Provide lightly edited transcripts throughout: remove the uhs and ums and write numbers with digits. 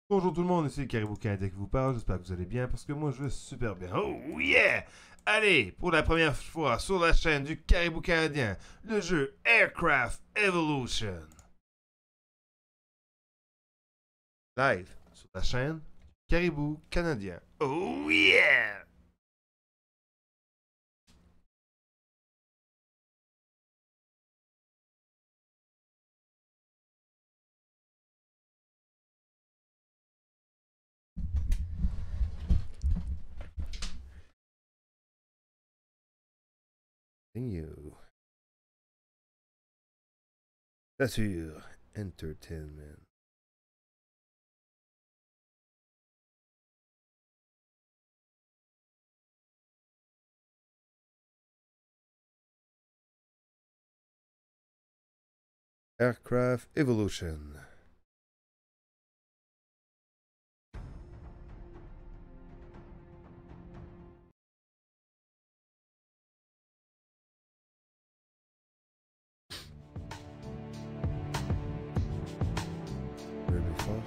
Bonjour tout le monde, ici Caribou Canadien qui vous parle, j'espère que vous allez bien parce que moi je vais super bien. Oh yeah! Allez, pour la première fois sur la chaîne du Caribou Canadien, le jeu Aircraft Evolution. Live sur la chaîne Caribou Canadien. Oh yeah! You. Assure Entertainment. Aircraft Evolution. Very fort.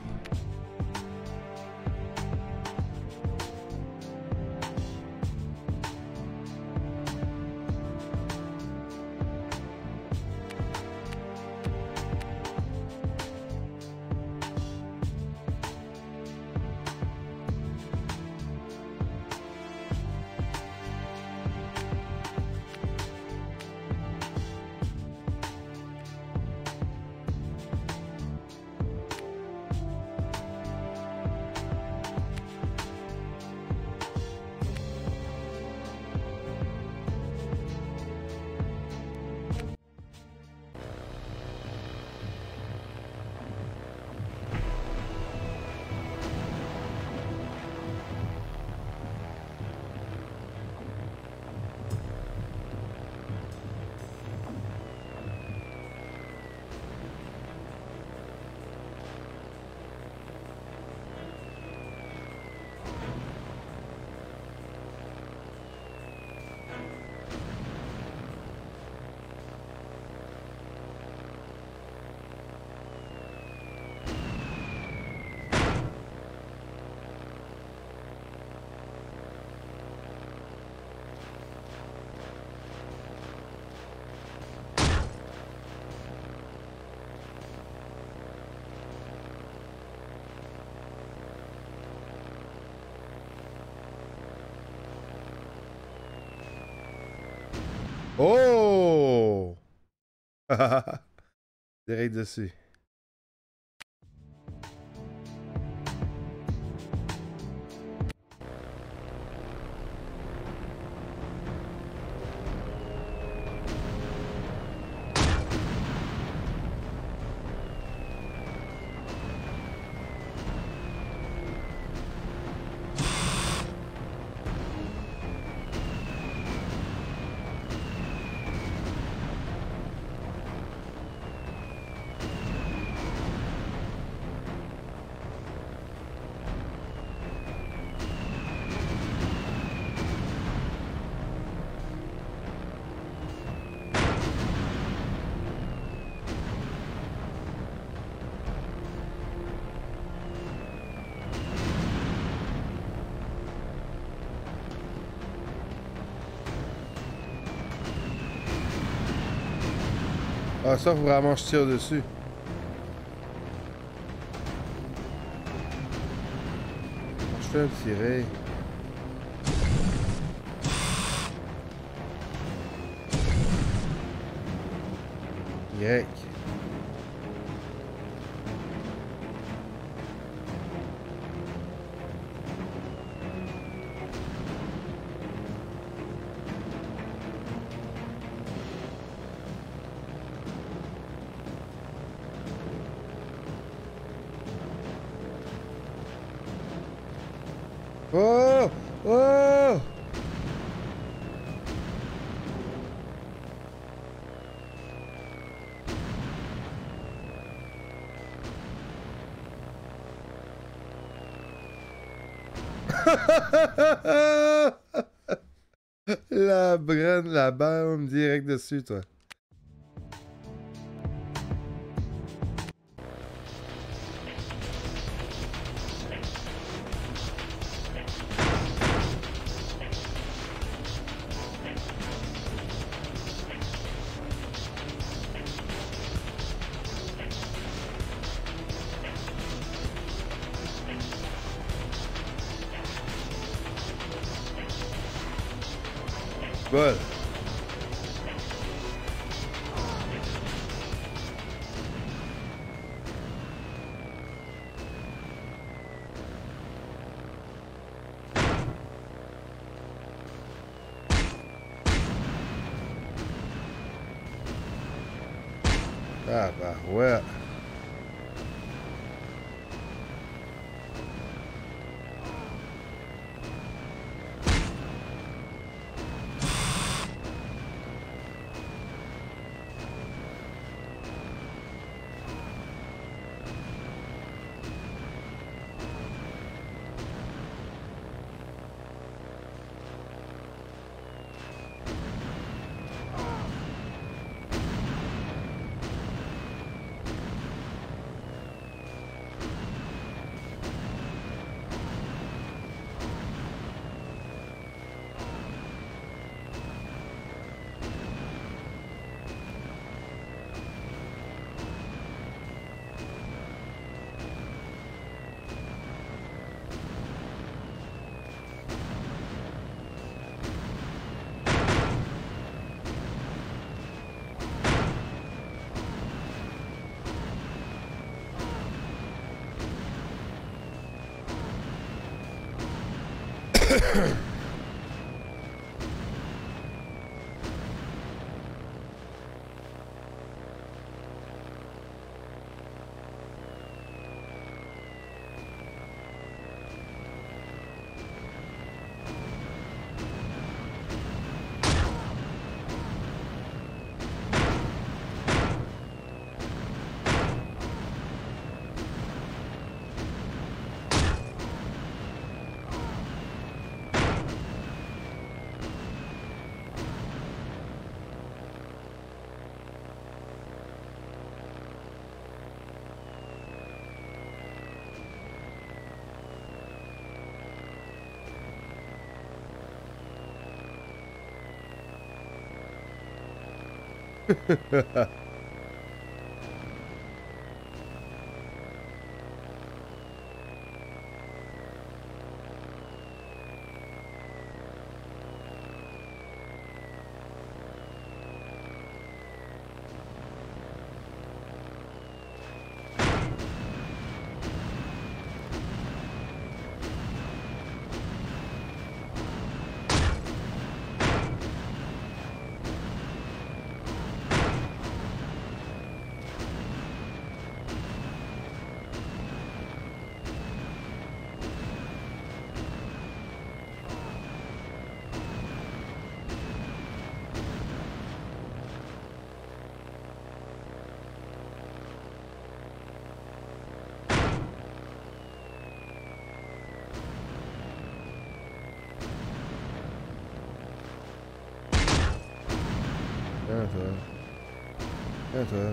Oh! Direct dessus. Ah, ça, faut vraiment que je tire dessus. Je fais un tirer. Y. Oh! Oh! La brenne, la bombe direct dessus, toi. bol. Ah bah ouais. Viens, toi. Viens, toi.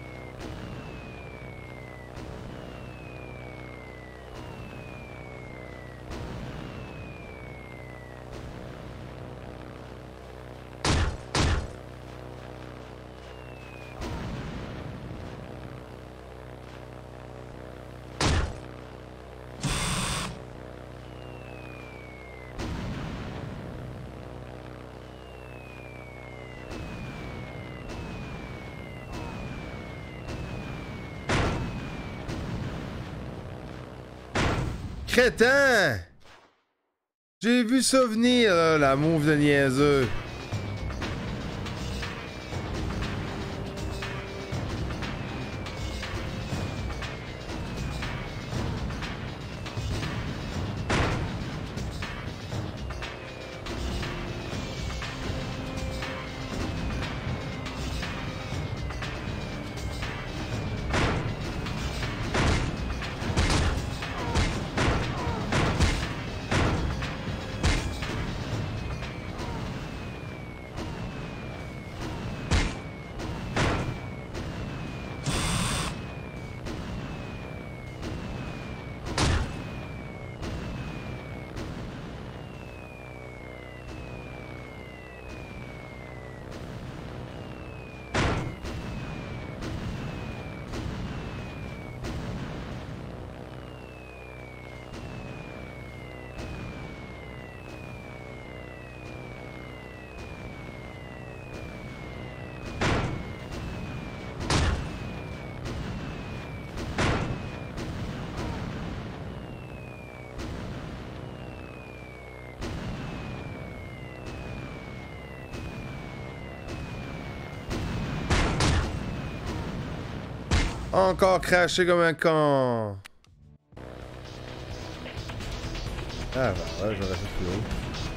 Crétin! J'ai vu ça venir, là, la move de niaiseux. Encore craché comme un con. Ah, bah, ouais, j'aurais fait plus haut.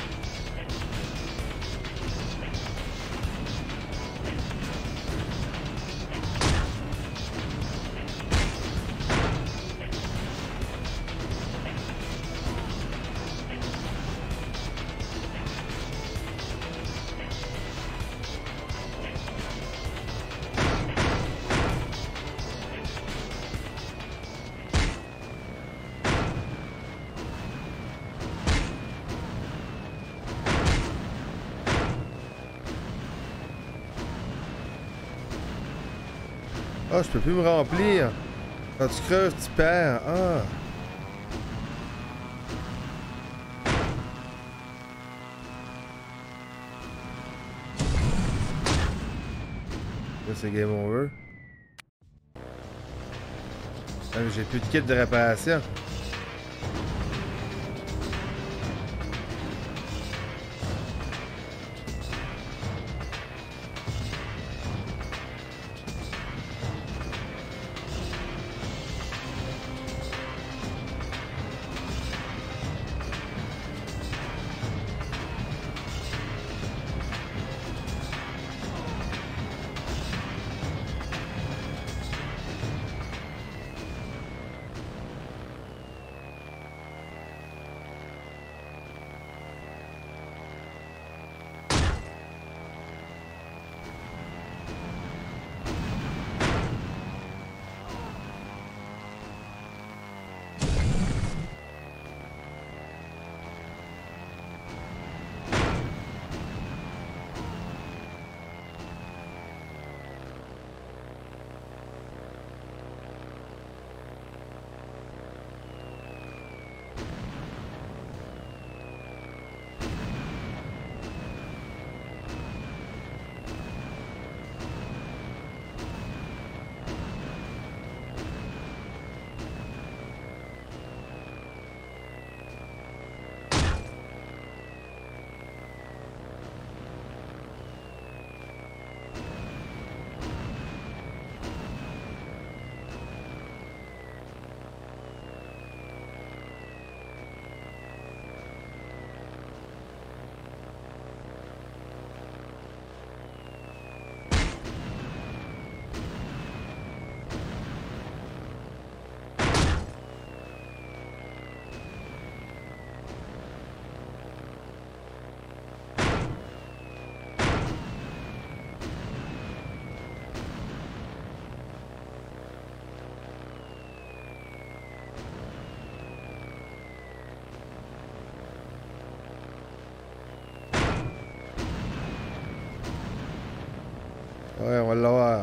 Ah, je peux plus me remplir. Quand tu creuses, tu perds. Ah. Là, c'est game over. Ah, mais j'ai plus de kit de réparation. Ouais, on va l'avoir.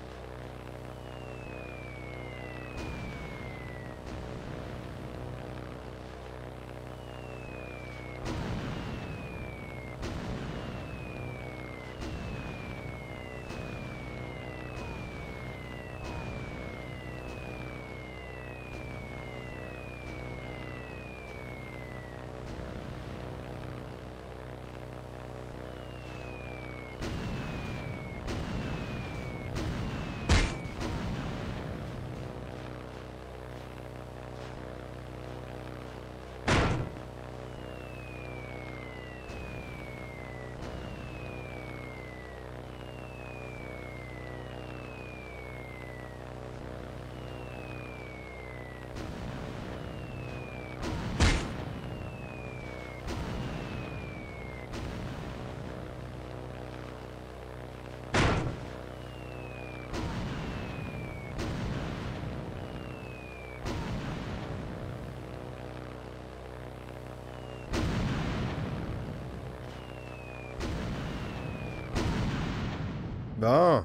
Bon.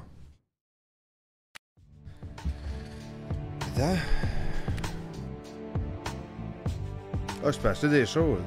Attends. Ah, je peux acheter des choses.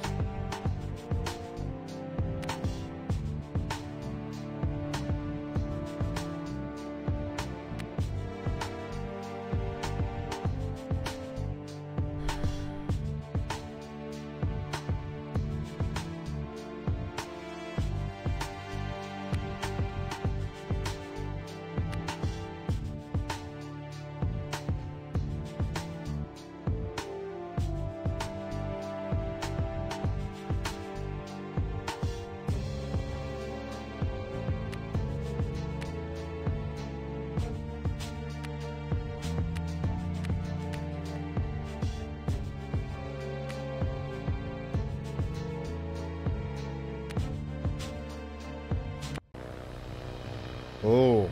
Oh.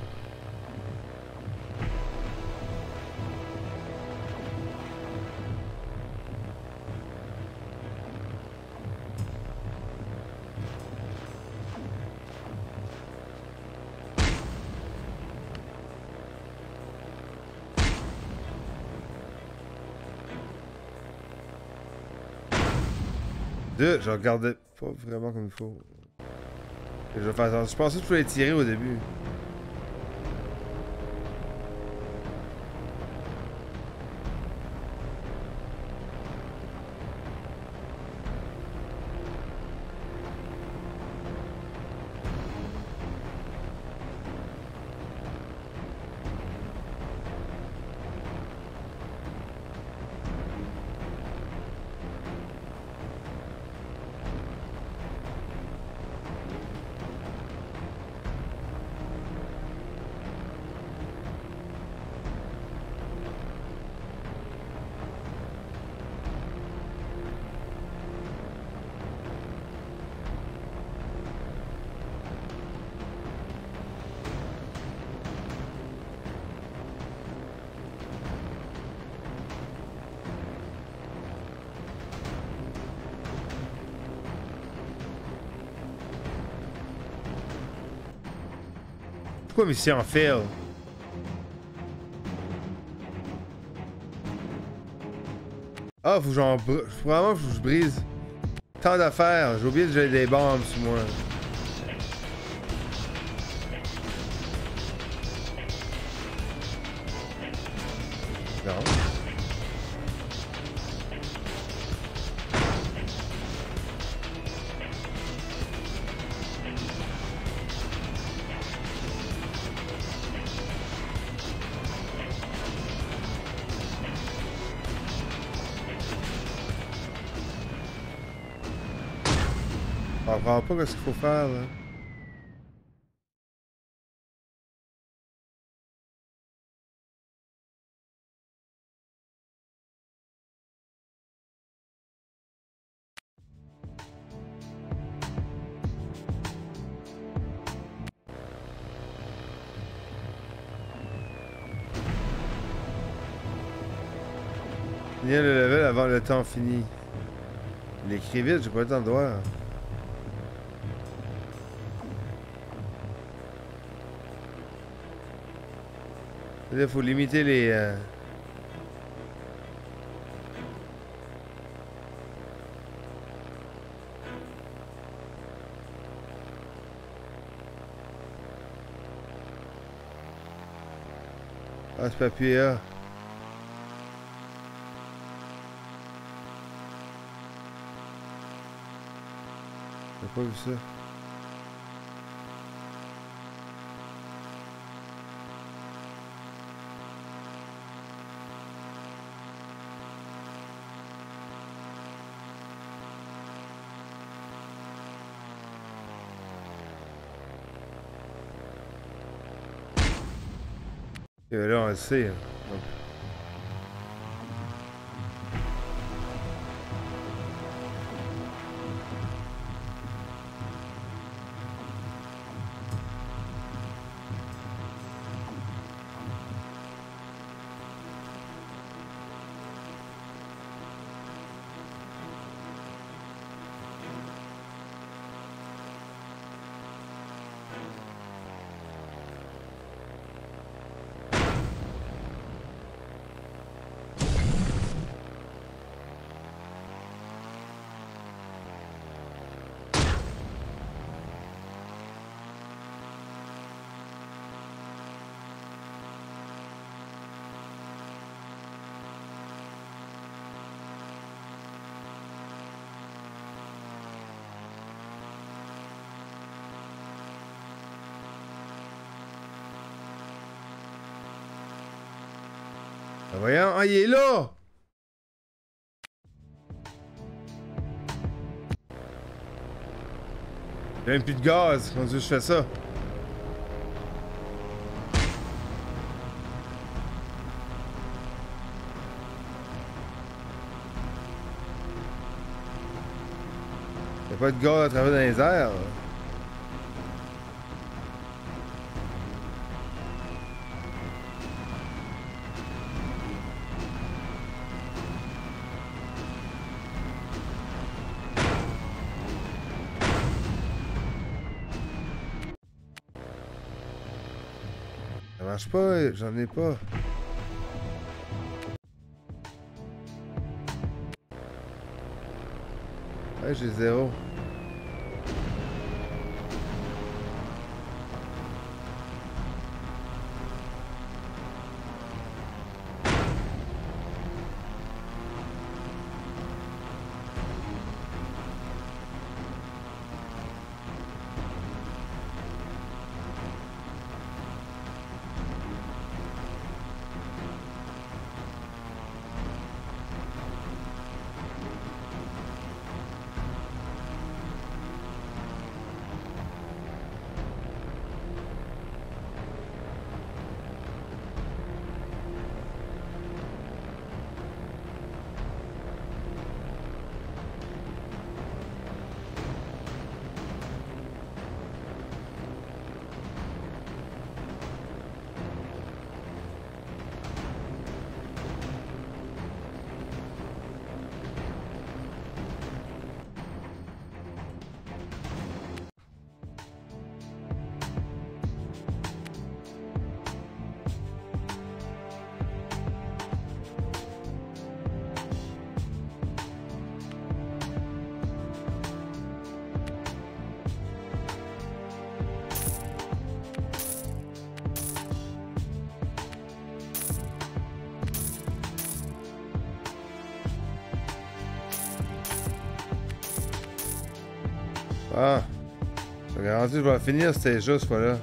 Je regardais pas vraiment comme il faut. Je vais faire attention. Je pensais que je pouvais les tirer au début. Pourquoi mission fail? Ah, faut que j'en... Vraiment, faut que je brise. Tant d'affaires. J'ai oublié que j'avais des bombes sur moi. Non. Je comprends pas ce qu'il faut faire, là. Finir le level avant le temps fini. Il écrit vite, j'ai pas le temps de voir. Il faut limiter les... Ah, c'est pas appuyé là. J'ai pas vu ça. Et là, on le sait. Hein. Donc... Ben voyons, ah, il est là! J'ai même plus de gaz, comment je fais ça? Y'a pas de gaz à travers dans les airs. Là. marche pas, j'en ai pas. Ouais, j'ai 0. Ah, je te garantis que je vais finir ce stage-là, cette fois-là.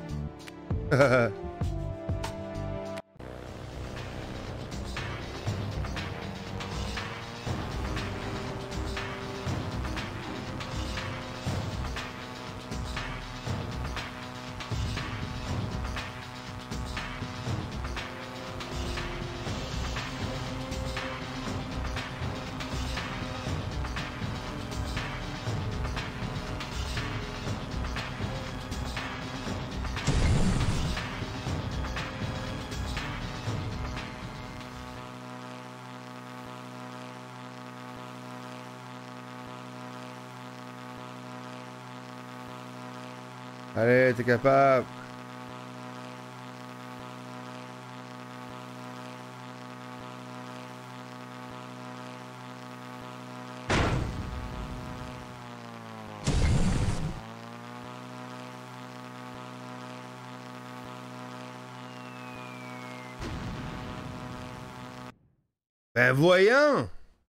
Allez, t'es capable. Ben voyons!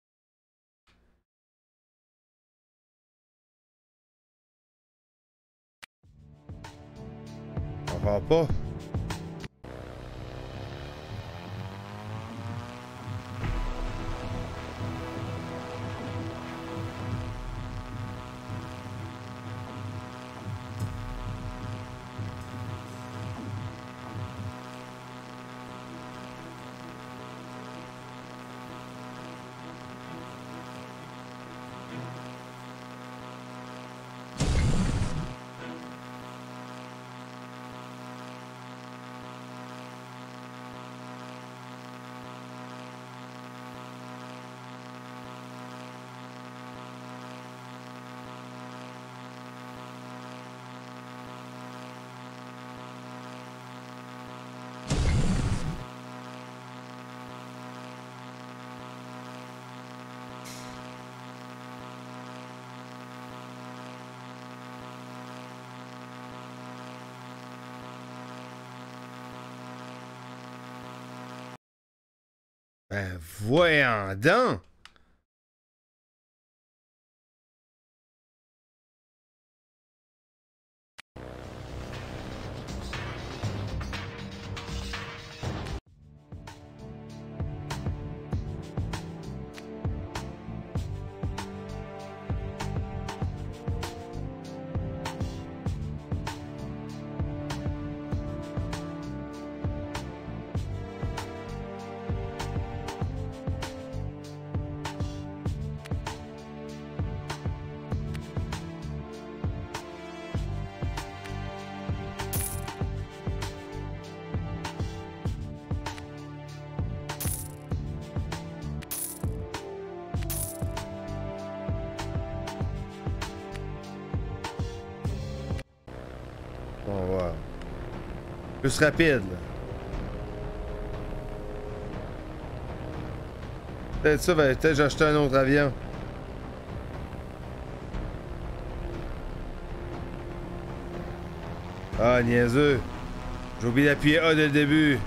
On va pas. Ben voyons donc! On va voir. Plus rapide, là. Peut-être ça, peut-être j'ai acheté un autre avion. Ah, niaiseux. J'ai oublié d'appuyer A dès le début.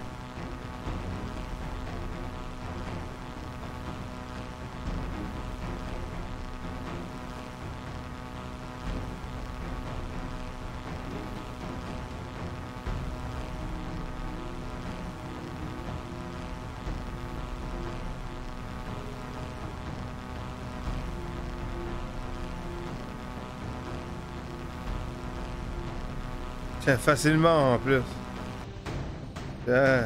Tiens, facilement en plus. Ah.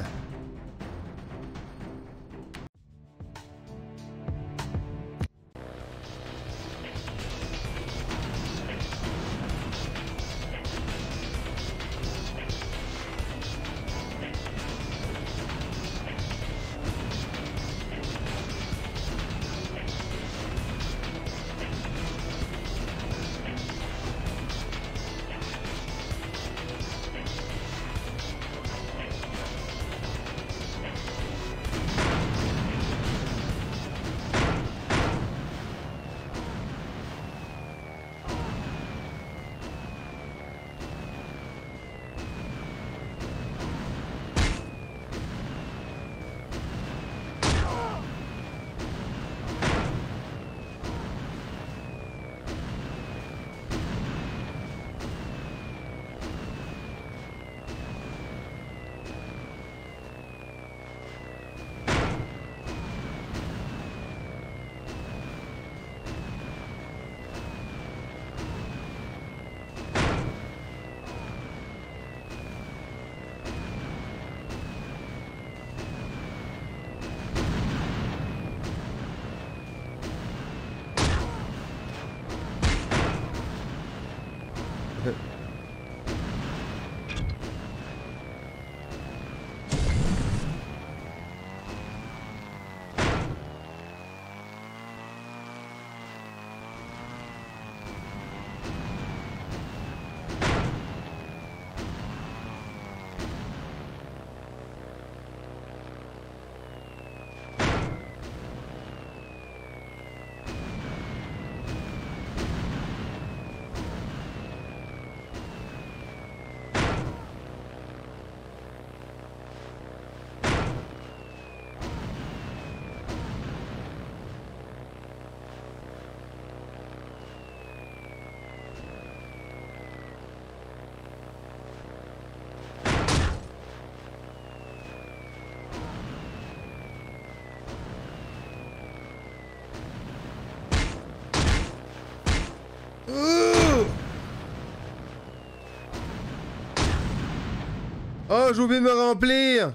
Oh, j'ai oublié de me remplir!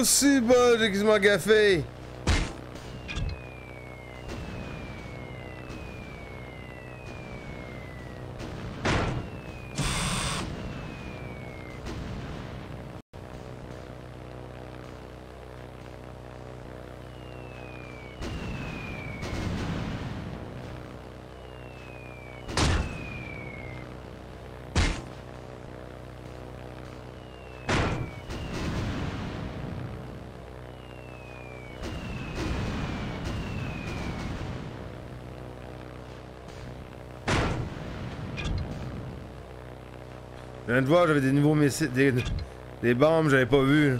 Oh, si bon, j'ai quasiment gaffé. Je viens de voir, j'avais des nouveaux missiles, des bombes, j'avais pas vu. Là.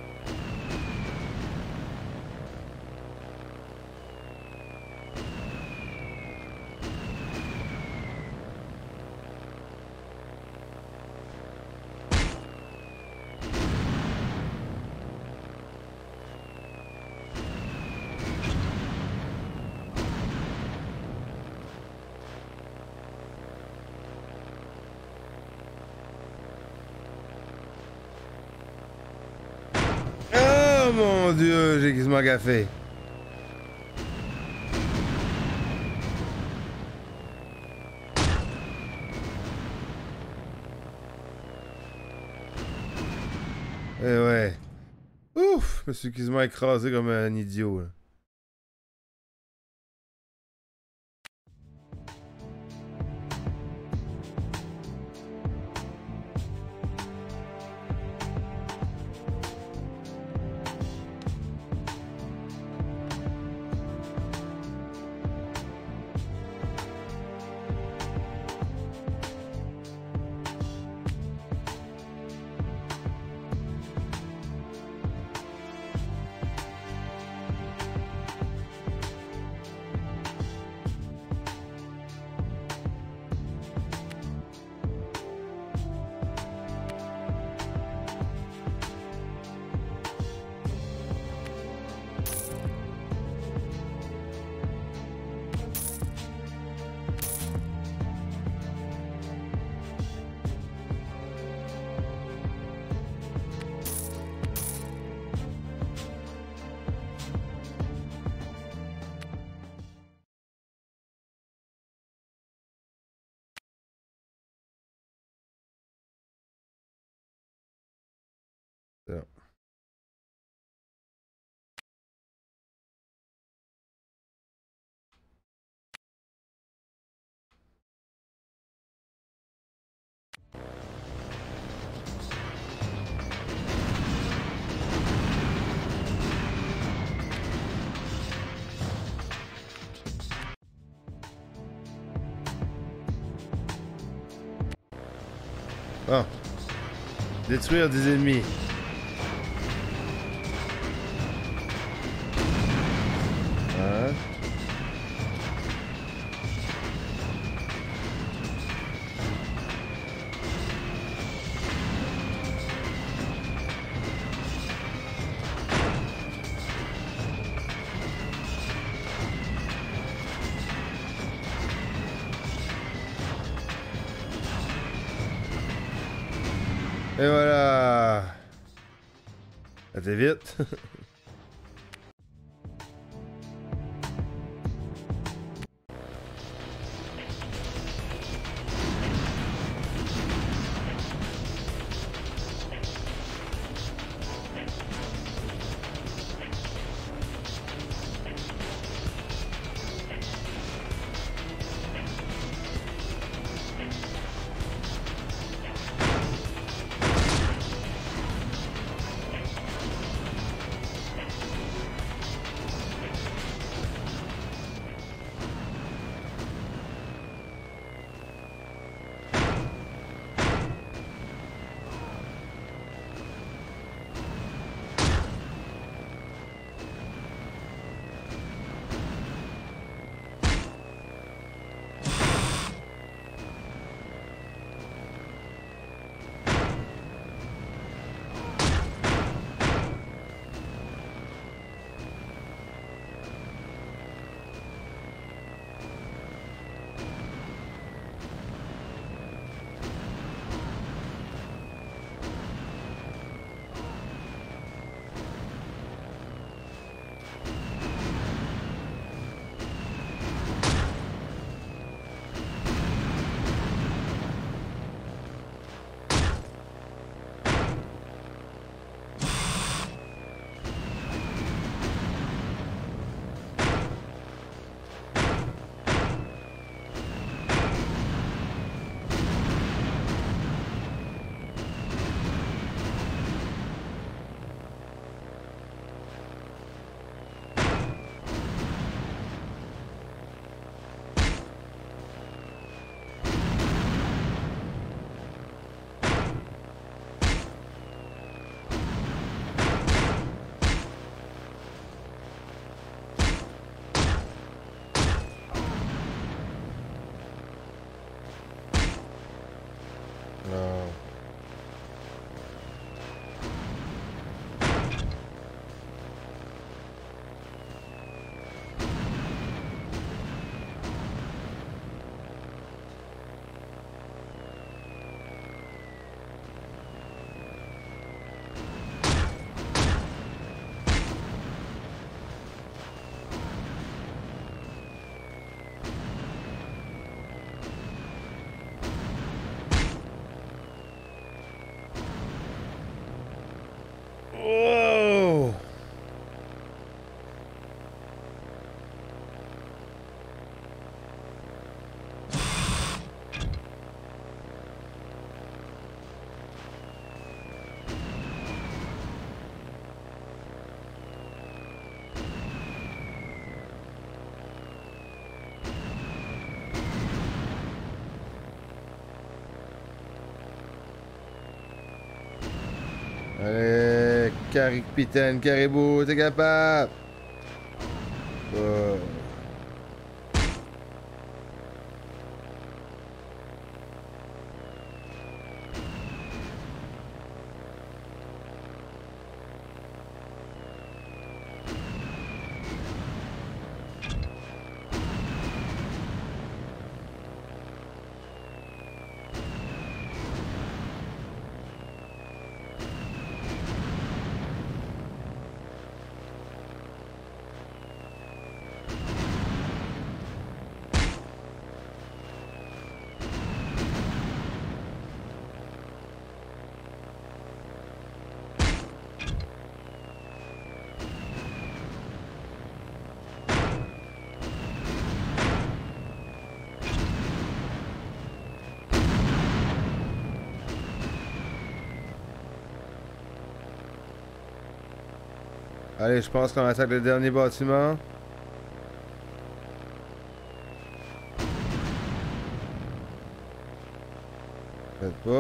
Oh mon dieu, j'ai quasiment gaffé. Eh ouais. Ouf, je me suis quasiment écrasé comme un idiot. Là. Ça. Bon. Détruire des ennemis. Hein? Et voilà. Ça t'est vite. Capitaine Caribou, t'es capable! Oh. Allez, je pense qu'on attaque le dernier bâtiment. Peut-être pas.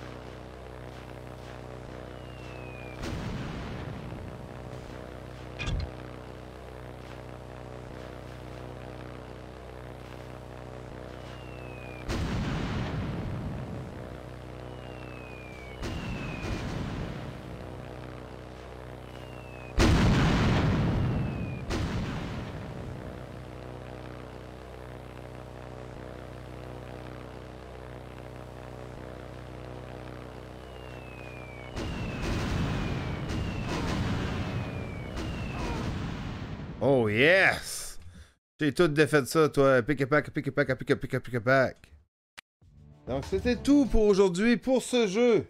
Oh yes! J'ai tout défait ça, toi. Pick a pack, pick a pack, pick a pick a pick a pack. Donc c'était tout pour aujourd'hui pour ce jeu.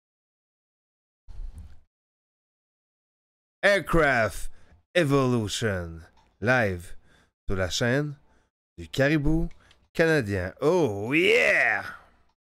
Aircraft Evolution live sur la chaîne du Caribou canadien. Oh yeah!